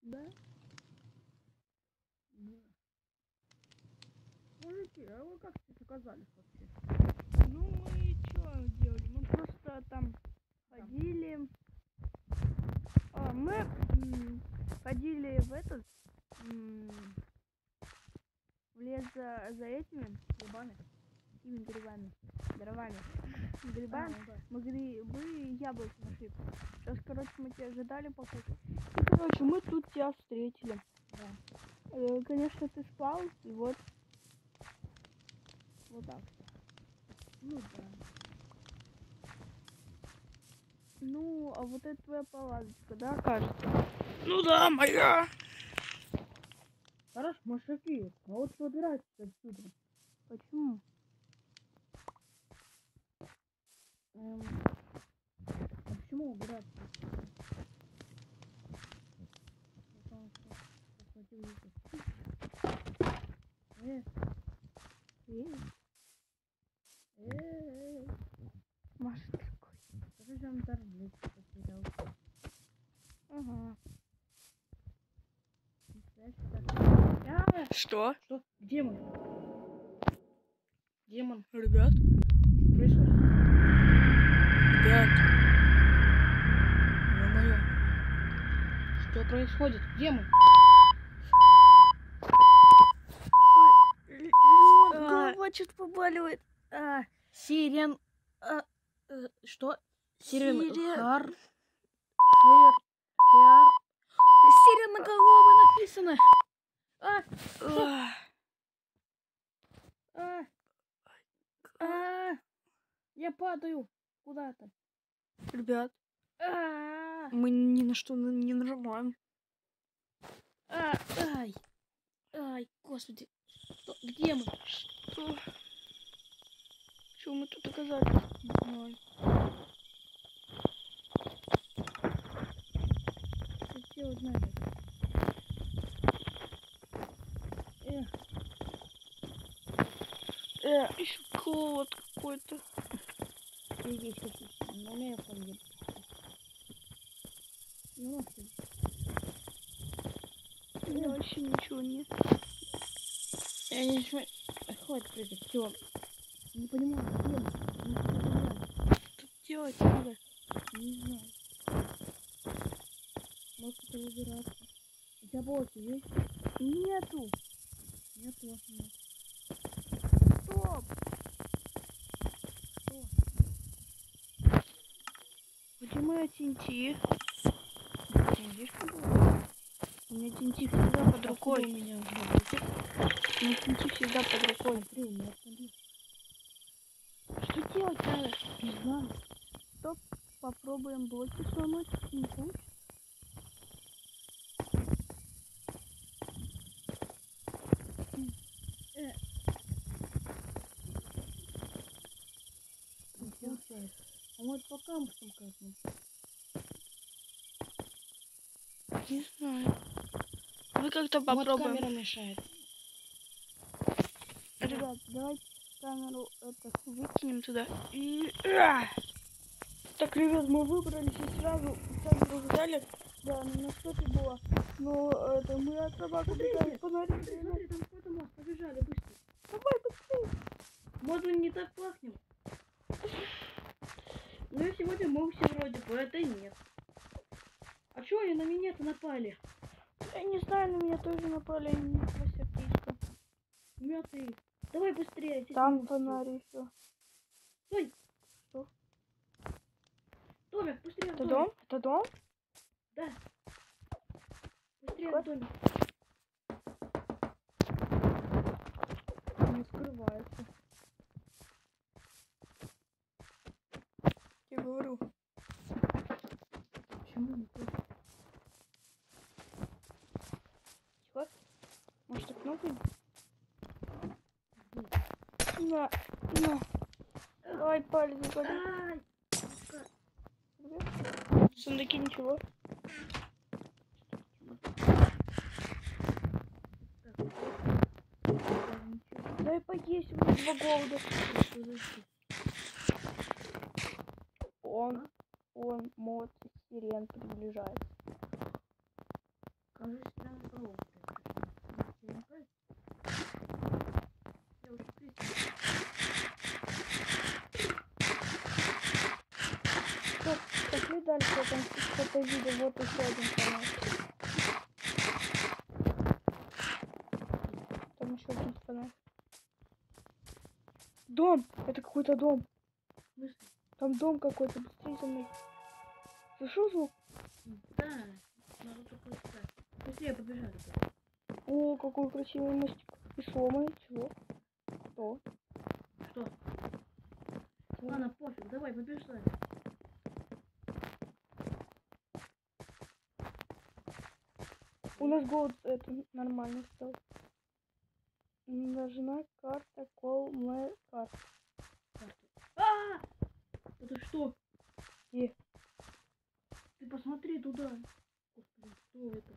Да? Да. Мужики, а вы как здесь оказались вообще? Ну, мы что делали? Мы просто там ходили. Мы ходили в этот в лес за этими Грибами? какими грибами? Дровами. Грибами. Да. Мы грибы и яблоки нашли. Сейчас, короче, мы тебя ожидали покушать. И, короче, мы тут тебя встретили. Да. Конечно, ты спал, и вот так. Ну да. Ну, а вот это твоя палаточка, да, кажется? Ну да, моя. Хорошо, мужики, а вот выбирайтесь отсюда. Почему? А почему убираться? Маша такой. Скажи, что он таблетку потерял. Ага. Что? Что? Где мы? Демон. Ребят? Что происходит? Ребят. Ё-моё. Что происходит? Где мы? Голова что-то побаливает. Сирен. Что? Сирен. Сирен. Хар. Сиреноголовый написано. Я падаю куда-то. Ребят, мы ни на что не нажимаем. Ай, господи. Где мы? Что? Чего мы тут оказались? Не знаю. Что делать надо? Еще холод какой-то. И здесь какие-то. Но у меня фон. Ну, У меня вообще ничего нет. я не знаю. Хватит прыгать. Все. Не понимаю, где мы? Не понимаю. Что делать надо? Не знаю. Может, это выбираться. У тебя блоки есть? Нету. Нету. Нет. Стоп. Что? Где моя TNT? Тенджишка была? У меня TNT всегда под рукой. У меня уже. У меня TNT всегда под рукой. Смотри, у меня смотри. Что делать надо? Не знаю. Стоп. Попробуем блоки сломать. Не получится. Не получается. А может по камушкам как-нибудь? Не знаю. Давай как-то Вот попробуем. камера мешает. Ребят, давайте камеру выкинем туда. И... Так, ребят, мы выбрались и сразу камеру взяли. Да, она на стопе была. Но это мы от собак убегали. Фонарик. Смотри, там какой-то мост. Побежали быстро. Давай быстрее. Может, мы не так пахнем? Ну, сегодня мы все вроде бы, это нет. А чего они на меня-то напали? Я не знаю, на меня тоже напали. Они по сердечко. Мёты. Давай быстрее. здесь Там монстры. фонарь еще. Стой. Что? Домик, быстрее в Это домик. дом? Это дом? Да. Быстрее Как? в домик. Не скрывается. Я говорю. Почему не хочешь? Тихо. Может, так кнопкой? На. Давай палец запали. Ай. В сундуке ничего. Дай поесть, у меня 2 голода. Он мод сирен приближается. уже странная коробка. Я уже кричу. Пошли дальше, я там что-то видел, вот еще один фонарь. Там еще один фонарь. Дом! Это какой-то дом. Слышишь? Там дом какой-то, быстрее за мной. Слышал звук? Да, надо только искать. Быстрее побежали. О, какой красивый мостик. И сломанный, чего? Что? Что? Ладно, пофиг, давай, побежали. У нас голод это нормально стал. Нужна карта Колмэ карта. А! Это что? Где? Ты посмотри туда. Господи, что это?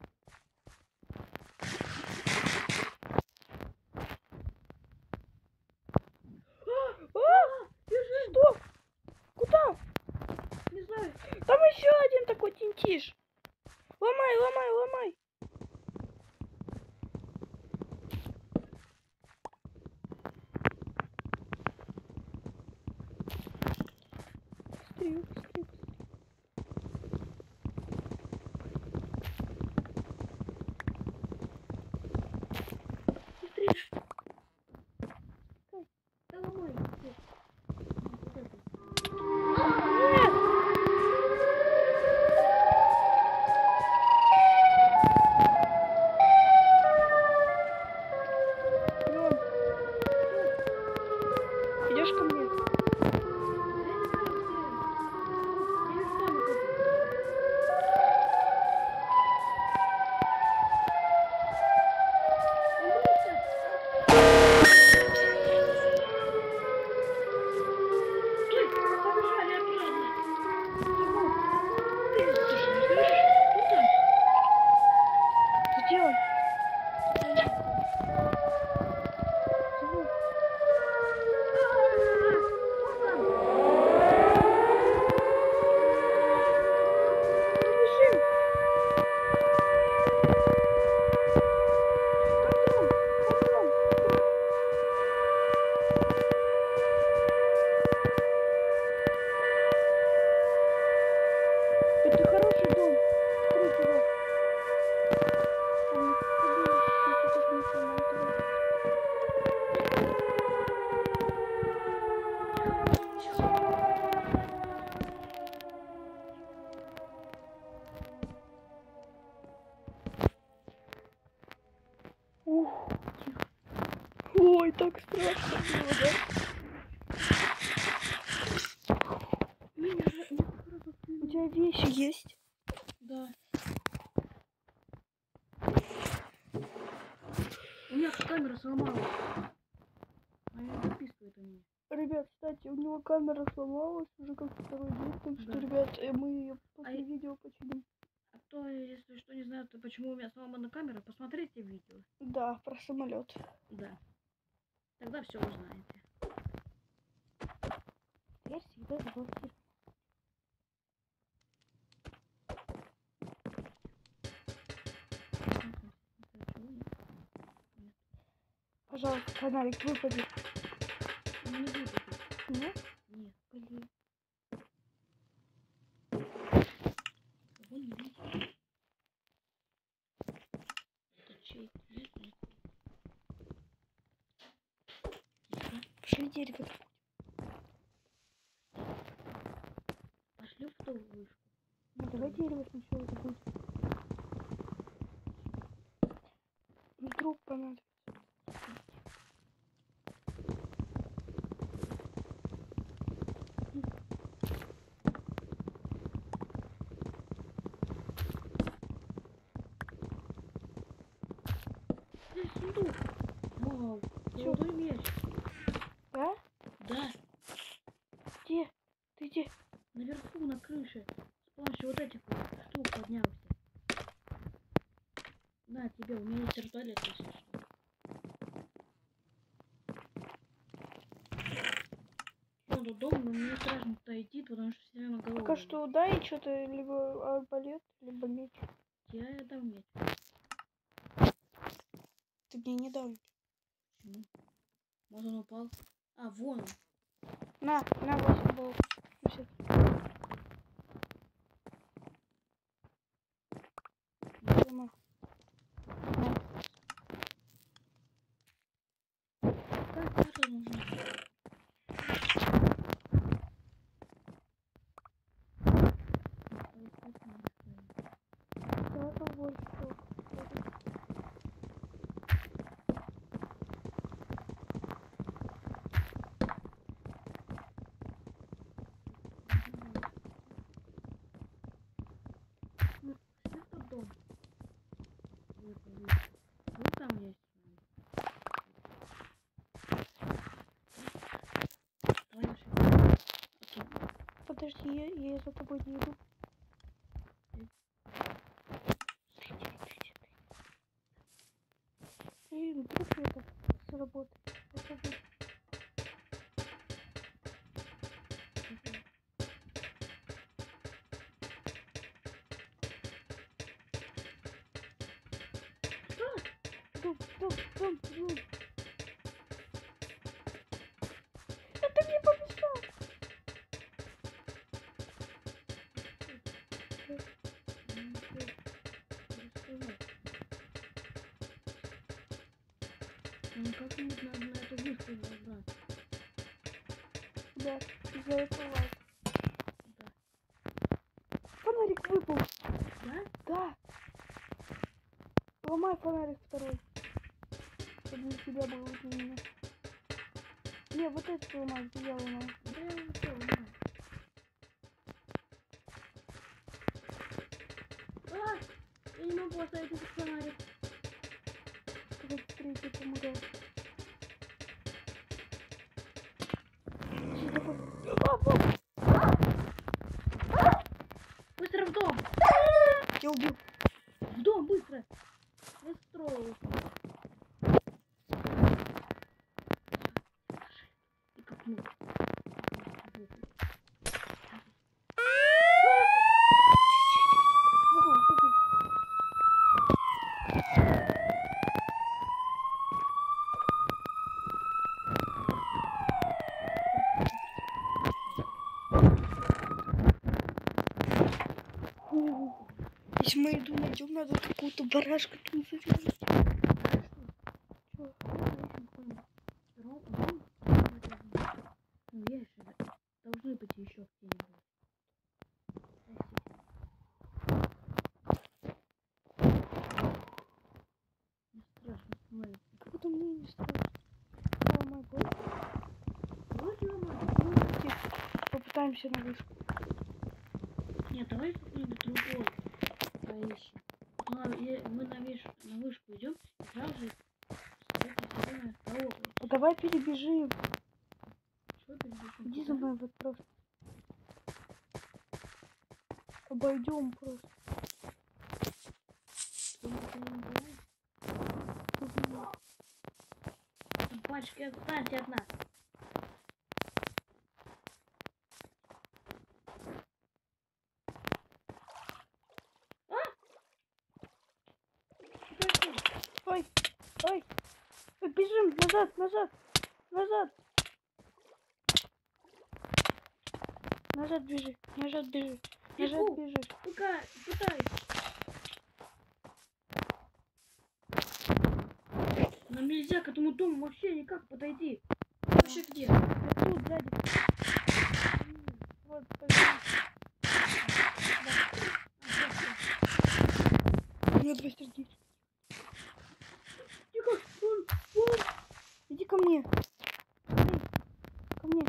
Бежим! Что? Куда? Не знаю. Там еще один такой тинтиш. Ломай, ломай, ломай. Быстрее, быстрее, быстрее. Быстрее. Да ломай. Нет. Вот это. Нет! Лён, идешь ко мне? Сделай. Зовут. Бежим. Пойдем, пойдем. Это хороший дом. Смотри туда. Там убежище, что-то же не сломал туда. Ух. Ой, так страшно было, да? У тебя вещи есть? Да. У меня камера сломалась. Она не записывает у меня. Ребят, кстати, у него камера сломалась уже как второй день, так что, Да. ребят, мы ее после видео починим. А кто, если что, не знает, то почему у меня сломана камера, посмотрите видео. Да, про самолет. Да. Тогда все узнаете. Дверь всегда заблокирована. Пожалуйста, фонарик выпади. Не выпадет. Нет? Нет. Блин. Кого не видит? Это чей? Нет, нет. Пошли дерево. Пошли в ту вышку. Ну, давай дерево сначала забудем. Вдруг понадобится. Здесь сундук. Вау. Чё? Золотой меч. Да? Да. Где? Ты где? Наверху, на крыше. С помощью вот этих вот штук поднялся. На тебе, у меня есть вертолет, если что. Он тут дом, но мне страшно туда идти, потому что все время голодный. Пока что дай что-то, либо арбалет, либо меч. Я дам меч. мне не дали. Почему? Вот он упал. А, вон он. На 8 баллов. Всё. На. Как это нужно? Да, это больше всего. Что тут дом? Вот там есть. Подожди, я за тобой не иду. Блин, вдруг это сработает. Попробуй. Дом. Это мне помешало. Ну как-нибудь надо на эту вышку забрать. Да, из-за этого лайк. Да. Фонарик выпал. Да? Да. Ломай фонарик второй. Чтобы для тебя было вот именно. Не, вот этот ломай, где я ломал. Да я уже все ломаю. Я не могу оставить этот фонарик. Вот третий помогал. Быстро в дом! Я убил. В дом, быстро! Я строил. И копнул. Если мы еду найдем, надо какую-то барашку там завязать. Ну, есть же. Должны быть еще где-нибудь. Не страшно, смотри. Как будто мне не страшно. Ломай блок. Вроде ломать. Попытаемся на вышку. Нет, давай какой-нибудь другой поищем. Мы на вышку идем и сразу же это дорога. Давай перебежим. Что перебежим? Иди за мной вот просто. Обойдем просто. Пачки, отстаньте от нас. Ой. Бежим назад. Назад бежи. Пока, пытаюсь. Нам нельзя к этому дому вообще никак подойти. Вообще где? Тут, сзади. Вот, пойдем. У меня 2 сердечка. Тихо, вон. Иди ко мне. Эй, ко мне.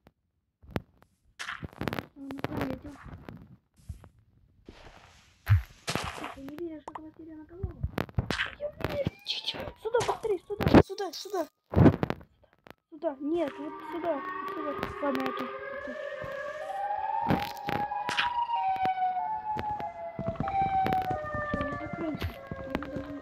Он заметил. Ты не видишь этого сиреноголового? Я вижу. Сюда, быстрее, сюда. Сюда. Нет, вот сюда. Ладно, я тут. Все, я закрылся. Мы должны...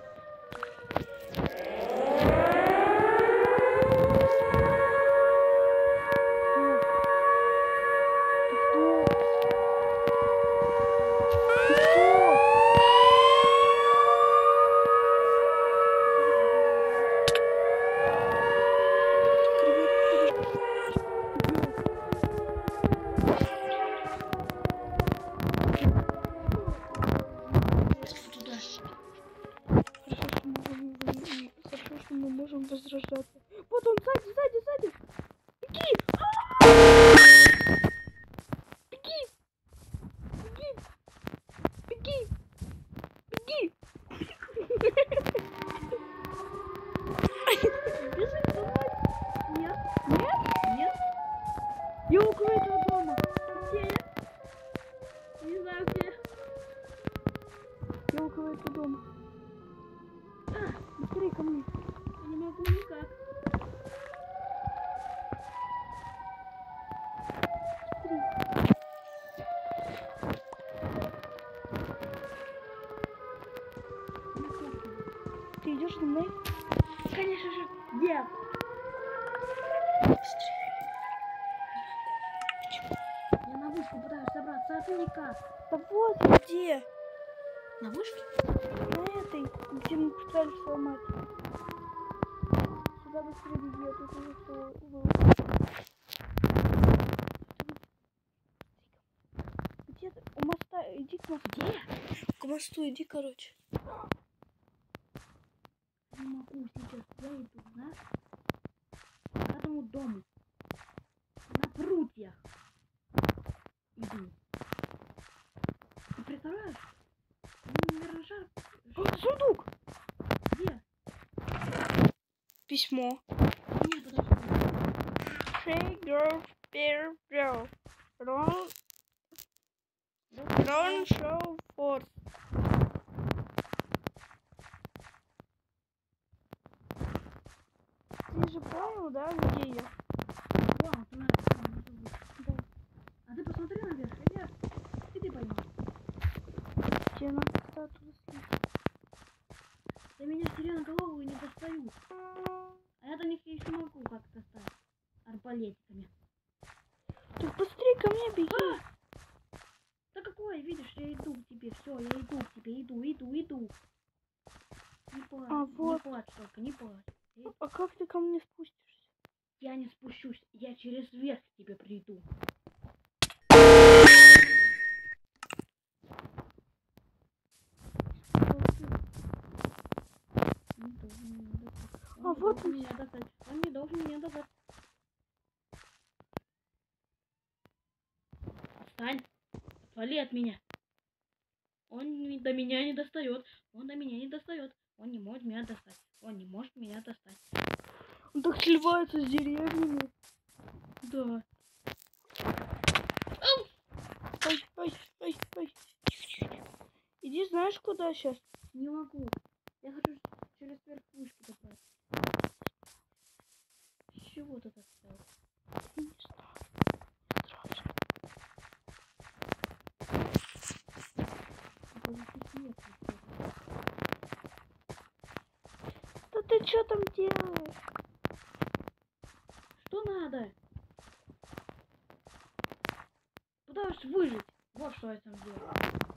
Хорошо, что мы можем возрождаться. Вот он, сзади, сзади, сзади. Беги! Беги! Беги! Беги! Беги! Бежим за мной. Нет. Нет? Нет. Я около этого дома. Где? Не знаю где. Я около этого дома. Быстрее ко мне. Я не могу никак. Ты идешь за мной? Конечно же. Нет. Я на вышку пытаюсь собраться, а ты никак. Да вот где? На вышке? На этой, где мы пытались сломать. Сюда быстрее беги, а тут уже все было. Где ты? У моста, иди к мосту. Где? К мосту иди, короче. Не могу сейчас. Я иду, знаешь? К этому дому. На прутьях. Иду. Ты представляешь? Они не рожат. Сундук! Где? Письмо. Нет, подожди. Hey girl, bear, girl. Run, show, force. Ты же понял, да, где я? Вау, ты надо. Да. А ты посмотри наверх, я. И ты поймешь. Тебе надо оттуда слить. До меня сиреноголовые не достают. А я до них еще могу как-то стать. Арбалетиками. Так быстрее ко мне беги. Да какое, видишь, я иду к тебе, все, я иду к тебе, иду. Не плачь, вот. не плачь только, не плачь. А как ты ко мне спустишься? Я не спущусь, я через верх к тебе приду. А вот он. Меня достать. Он не должен меня достать. Отстань. Отвали от меня. Он до меня не достает. Он до меня не достает. Он не может меня достать. Он не может меня достать. Он так сливается с деревьями. Да. Ой. Иди, знаешь, куда сейчас? Не могу. Я хочу через верх вышки добраться. С чего ты так стал? Не знаю. Страшно. Да ты что там делаешь? Что надо? Пытаюсь выжить. Вот что я там делаю.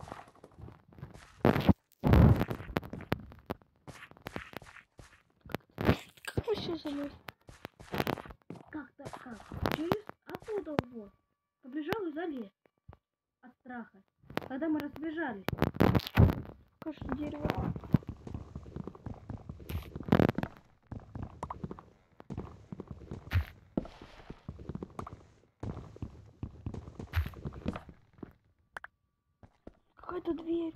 Как вообще залез? Как-то как? Через оттуда вот. Побежал и залез. От страха. Когда мы разбежались. Кажется, дерево. Какая-то дверь.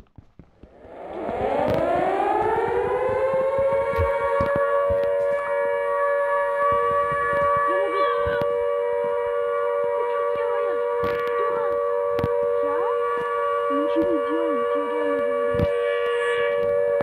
Ничего не делай, тебе реально говорю.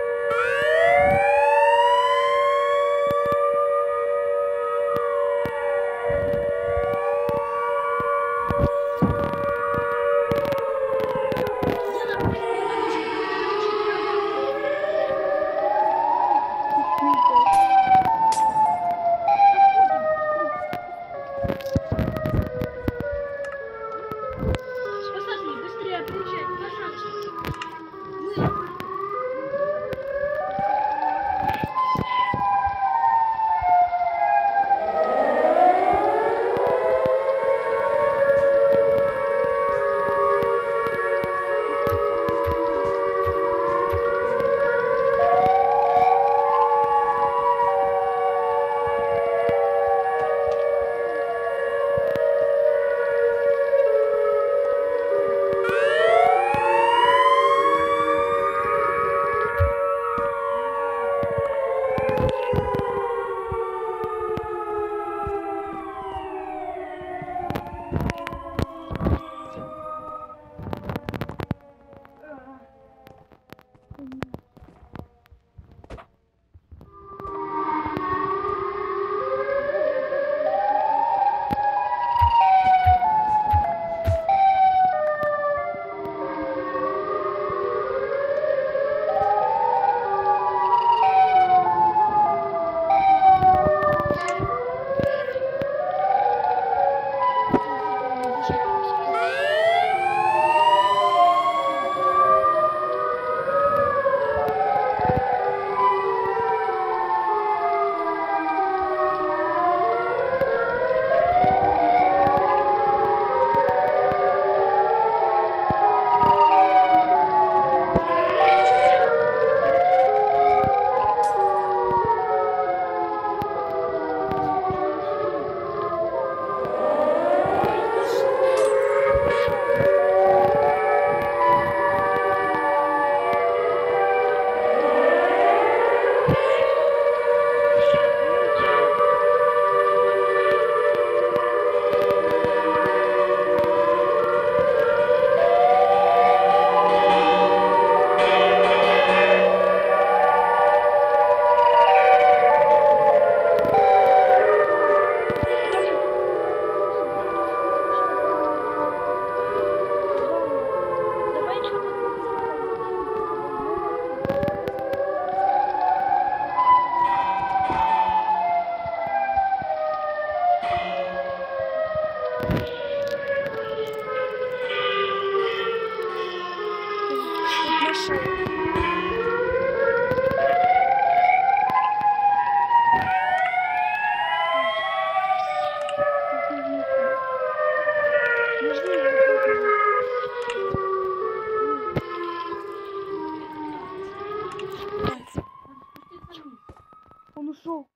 ушел?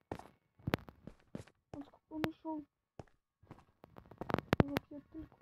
Он ушел. Вот я только.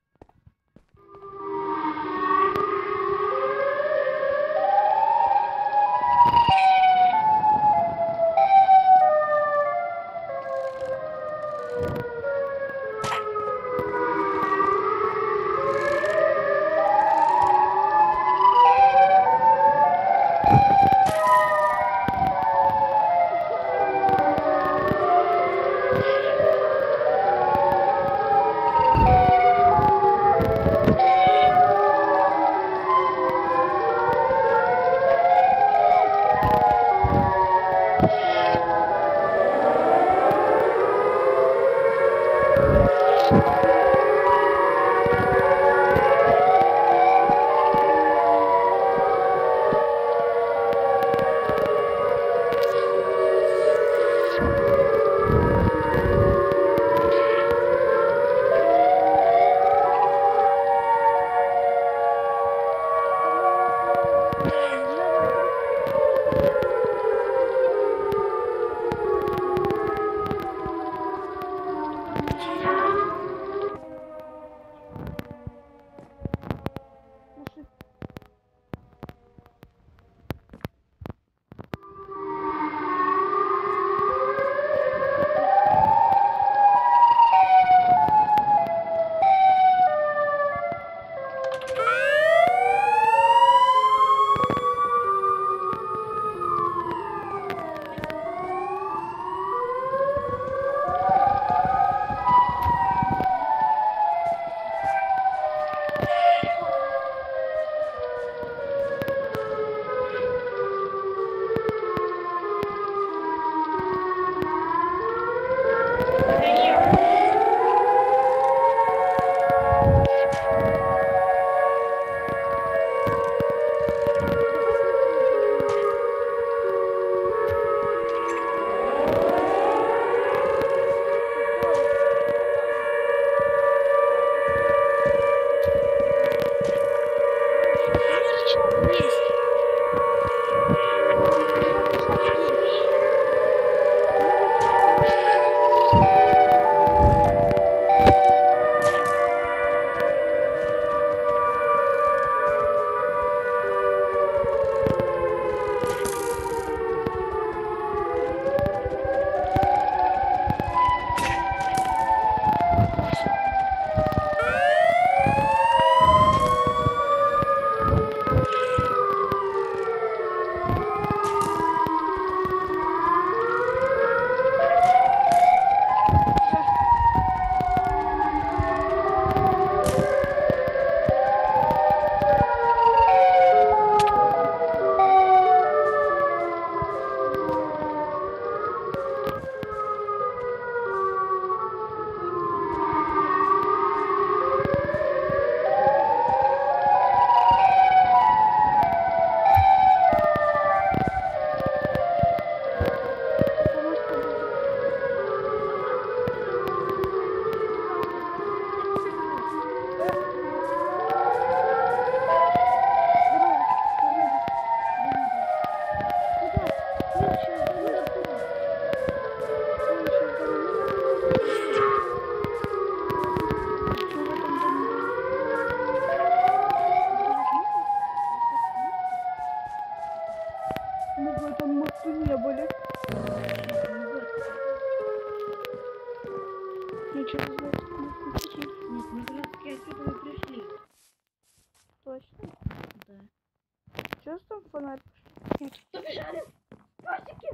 Сейчас там фонарь? Нет. Побежали! Пасики!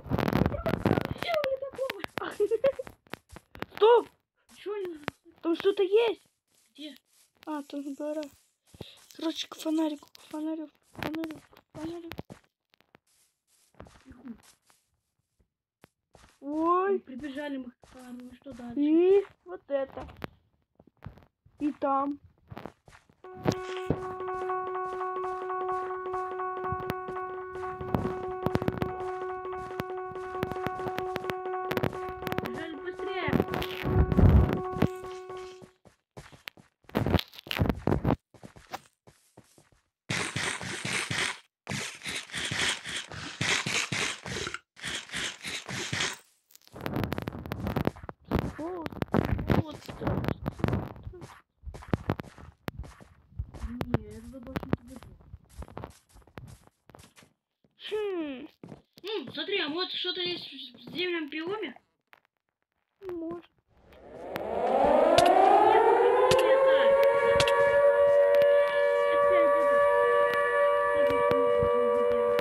Стоп! Чего не надо? Там что-то есть? Где? А, там гора. Короче, к фонарику, к фонарю, к фонарю, к фонарю. Ой. Прибежали мы к фонарю. Что дальше? И вот это. И там. Бежали быстрее! Вот что-то есть в земном биоме. Может. Нет, почему это? Опять это. Так, ну, выбирать.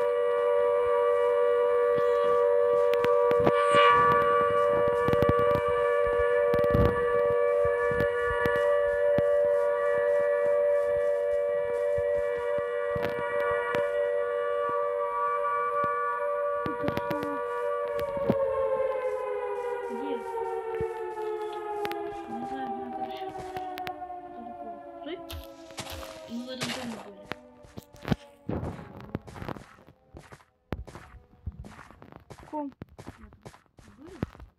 Это что? Где? Не знаю, ну, короче. Что такое? Стой. Мы в этом доме были. В ком? Были?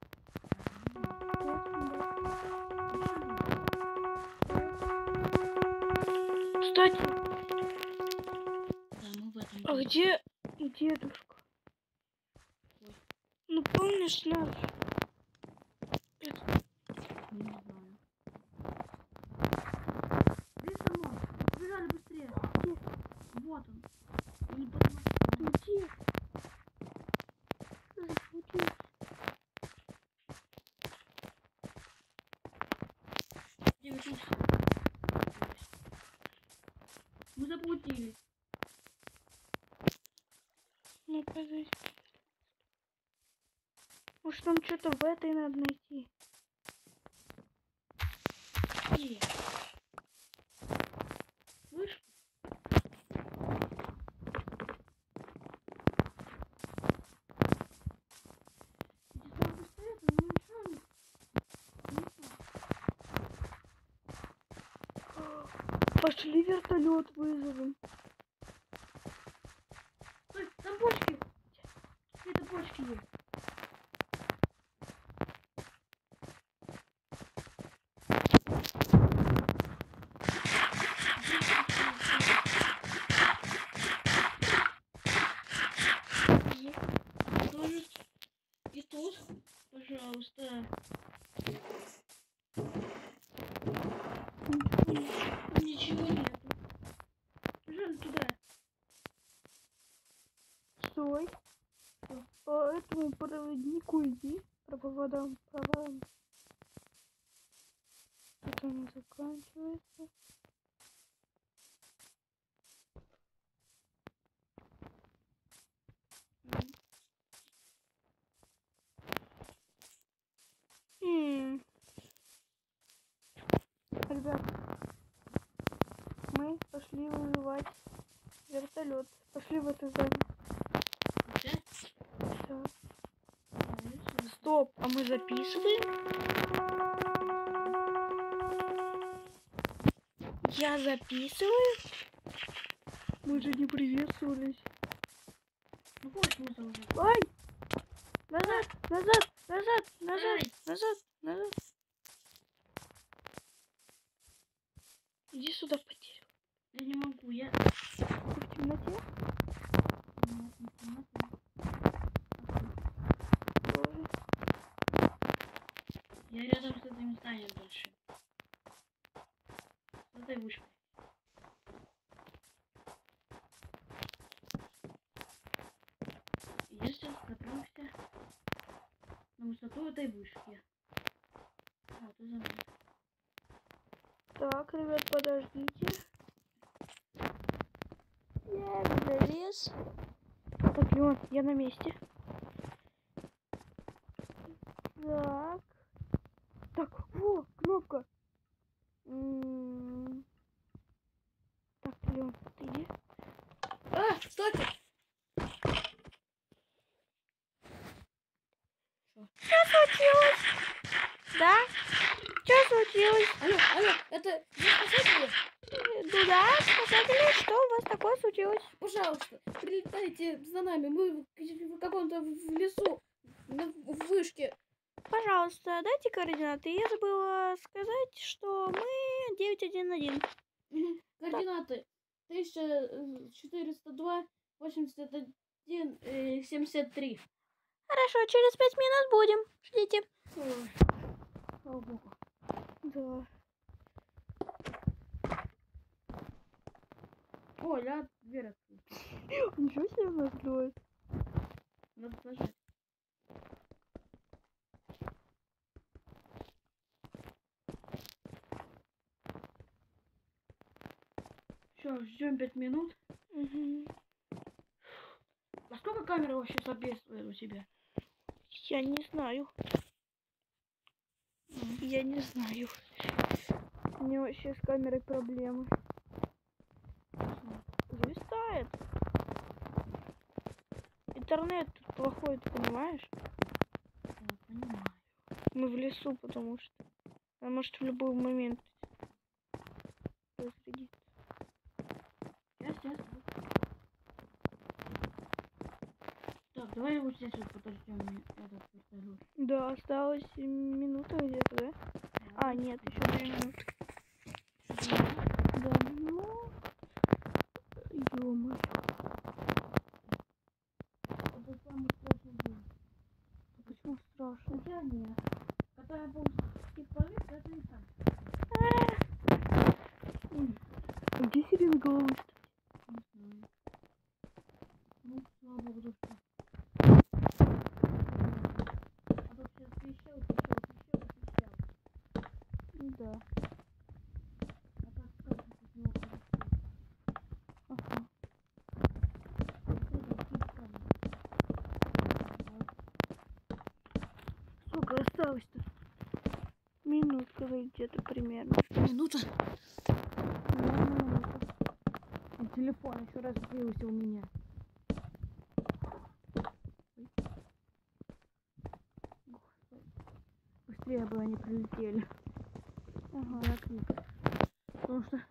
Кстати, Да, мы в этом а доме. где дедушка? Ой. Ну помнишь наш? Не знаю. Где сама? Побежали быстрее. Где? Вот он. Я не понимаю. Где? Где? Где вы тут? Мы заблудились. Ну подожди. Может нам что-то в этой надо найти? Где? Вышку? Иди сюда быстрее, ты не мешай. Пошли вертолет вызовем. Стой, там бочки. Где-то бочки есть. Тоже и тут, пожалуйста. Ничего нету. Бежим туда. Стой. По этому проводнику иди. Проводам. Тут он заканчивается. Ребят, мы пошли вызывать вертолет. Пошли в это здание. Опять? Да. Стоп, а мы записываем? Я записываю? Мы же не приветствовались. Ну вот смысл уже. Ай! Назад! Ай! Назад! Иди сюда, потерял. Я не могу, я... Ты в темноте? Нет, не темнота. Тоже. Я рядом с этим зданием большим. С этой вышкой. И я сейчас заберусь на высоту этой вышки. Вот, и за мной. Так, ребят, подождите. Я залез. Так, Леон, я на месте. Так. Так, во, кнопка. Так, Леон, ты иди. А, стойте! Что случилось? Да? Что случилось? Алло, это вы спасатели? Ну да, спасатели, что у вас такое случилось? Пожалуйста, прилетайте за нами. Мы в каком-то в лесу, в вышке. Пожалуйста, дайте координаты. Я забыла сказать, что мы 911. Координаты 1402 81 73. Хорошо, через 5 минут будем. Ждите. Слава богу. Да. О, я дверь открыл. Ничего себе она открылась. Надо нажать. ждем 5 минут. Угу. А сколько камера вообще соответствует у тебя? Я не знаю. Я не знаю. У меня вообще с камерой проблемы. Зависает. Интернет тут плохой, ты понимаешь? Я понимаю. Мы в лесу, потому что она может в любой момент разрядиться. Сейчас. Так, давай вот здесь вот подождем этот вертолет. Да, осталось минута где-то, да? А, нет, еще 2 минуты. Да, ну... Ё-моё. Это самый страшный день. Почему страшно? Хотя нет. Когда я был типа это не так. Где сиреноголовый? Не знаю. Ну, слава богу, что. А то сейчас пищал. Да. А как сказать, от него хорошо. Ага. Сколько осталось-то? Минутка где-то примерно. Минута. И телефон еще раз разбился у меня. Господи. Быстрее бы они прилетели. Ага. Да, потому что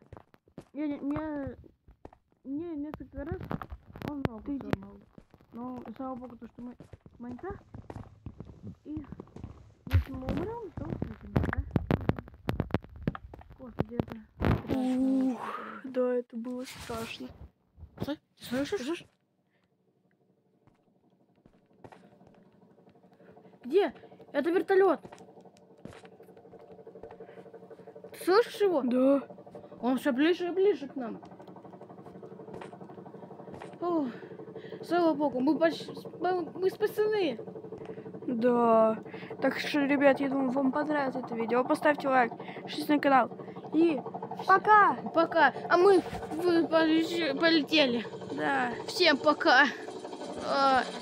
мне несколько раз он ногу сломал. Но слава богу, то, что мы в Майнкрафт. И если мы умрем, то услышим, да? Господи, это... Ух, да, это было страшно. Стой, слышишь? Где? Это вертолет. Ты слышишь его? Да. Он все ближе и ближе к нам. О, слава богу, мы спасены. Да. Так что, ребят, я думаю, вам понравилось это видео. Поставьте лайк, подпишитесь на канал. И пока! Пока. А мы полетели. Да. Всем пока.